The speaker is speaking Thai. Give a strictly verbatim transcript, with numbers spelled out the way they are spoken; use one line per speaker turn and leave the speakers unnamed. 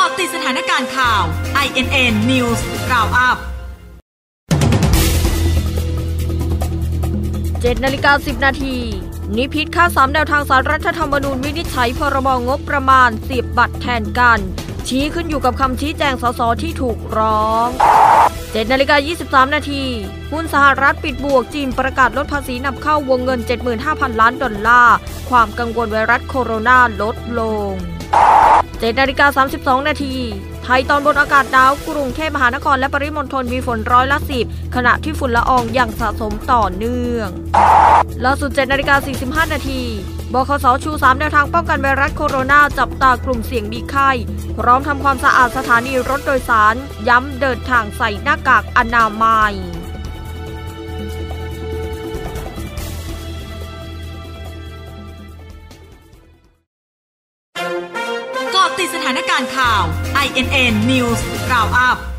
าะติดสถานการณ์ข่าว ไอ เอ็น เอ็น News Roundup
เจ็ดนาฬิกาสิบนาทีนิพิษค่าสามแนวทางศาลรัฐธรรมนูญวินิจฉัยพรบงบประมาณเสียบบัตรแทนกันชี้ขึ้นอยู่กับคำชี้แจงสสที่ถูกร้องเจ็ดนาฬิกายี่สิบสามนาทีหุ้นสหรัฐปิดบวกจีนประกาศลดภาษีนำเข้าวงเงิน เจ็ดหมื่นห้าพัน ล้านดอลลาร์ความกังวลไวรัสโคโรนาลดลงเจ็ดนาฬิกาสามสิบสองนาทีไทยตอนบนอากาศหนาวกรุงเทพมหานครและปริมณฑลมีฝนร้อยละสิบขณะที่ฝุ่นละอองยังสะสมต่อเนื่องล่าสุดเจ็ดนาฬิกาสี่สิบห้านาทีบคสชูสามแนวทางป้องกันไวรัสโคโรนาจับตากลุ่มเสี่ยงมีไข้พร้อมทำความสะอาดสถานีรถโดยสารย้ำเดินทางใส่หน้ากากอนามัย
เกาะติดสถานการณ์ข่าว ไอ เอ็น เอ็น News Roundup